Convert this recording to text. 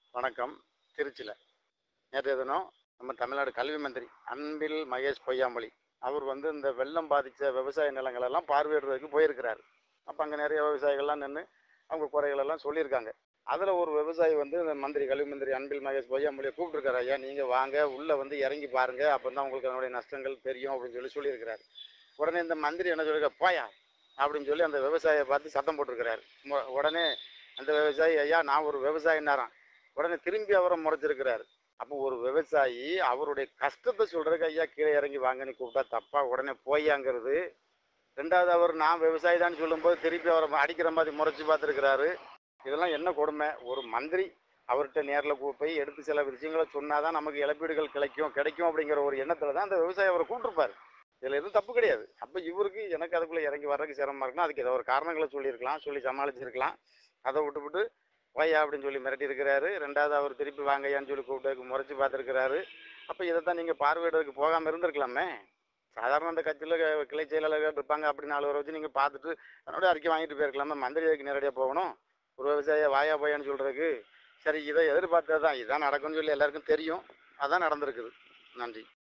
வணக்கம். திருச்சியில. நேற்றைய தினம் நம்ம தமிழ்நாடு கல்வி மந்திரி அன்பில் மகேஷ் பொய்யாமொழி அவர் இந்த வெள்ளம் பாதித்த விவசாய நிலங்களெல்லாம் பார்வையிடுறதுக்கு போயிருக்கிறாரு. அப்போ அங்கே நிறைய விவசாயிகள்லாம் நின்று அவங்க குறைகளெல்லாம் சொல்லியிருக்காங்க. அதில் ஒரு விவசாயி இந்த மந்திரி கல்வி மந்திரி அன்பில் மகேஷ் பொய்யாமொழியை கூப்பிட்டுருக்காரு. ஐயா நீங்கள் வாங்க உள்ளே இறங்கி பாருங்க, அப்போ தான் உங்களுக்கு அதனுடைய நஷ்டங்கள் தெரியும் அப்படின்னு சொல்லியிருக்கிறாரு. உடனே இந்த மந்திரி என்ன சொல்லியிருக்க, போயா அப்படின்னு சொல்லி அந்த விவசாயியை பார்த்து சத்தம் போட்டிருக்கிறாரு. உடனே அந்த விவசாயி, ஐயா நான் ஒரு விவசாயினாராம். உடனே திரும்பி அவரை முறைச்சிருக்கிறாரு. அப்போ ஒரு விவசாயி அவருடைய கஷ்டத்தை சொல்றதுக்கு ஐயா கீழே இறங்கி வாங்கன்னு கூப்பிட்டா தப்பா உடனே போயாங்கிறது. ரெண்டாவது அவர் நான் விவசாயி தான் சொல்லும்போது திருப்பி அவரை அடிக்கிற மாதிரி முறைச்சு பார்த்துருக்கிறாரு. இதெல்லாம் என்ன கொடுமை. ஒரு மந்திரி அவர்கிட்ட நேரில் போய் எடுத்து சில விஷயங்களை சொன்னாதான் நமக்கு இழப்பீடுகள் கிடைக்கும் அப்படிங்கிற ஒரு எண்ணத்துல தான் அந்த விவசாயி அவரை கூப்பிட்டுருப்பாரு. இதுல எதுவும் தப்பு கிடையாது. அப்ப இவருக்கு எனக்கு அதுக்குள்ள இறங்கி வர்றதுக்கு சிரமமா இருக்குன்னா அதுக்கு ஏதோ ஒரு காரணங்களை சொல்லியிருக்கலாம், சொல்லி சமாளிச்சிருக்கலாம். அதை விட்டு வையா அப்படின்னு சொல்லி மிரட்டி இருக்கிறாரு. ரெண்டாவது அவர் திருப்பி வாங்கய்யான்னு சொல்லி கூப்பிட்டு முறைச்சு பார்த்துருக்கிறாரு. அப்போ இதைத்தான் நீங்கள் பார்வையிடறதுக்கு போகாமல் இருந்திருக்கலாமே. சாதாரண அந்த கட்சியில் கிளை செயலாளர்கள் இருப்பாங்க, அப்படி 4 வச்சு நீங்கள் பார்த்துட்டு அதனோட அறிக்கை வாங்கிட்டு போயிருக்கலாமே. மந்திரிக்கு நேரடியாக போகணும் ஒரு விவசாயியை வாயா போயான்னு சொல்கிறதுக்கு. சரி, இதை எதிர்பார்த்தது தான், இதான் நடக்கும்னு சொல்லி எல்லாருக்கும் தெரியும். அதான் நடந்திருக்குது. நன்றி.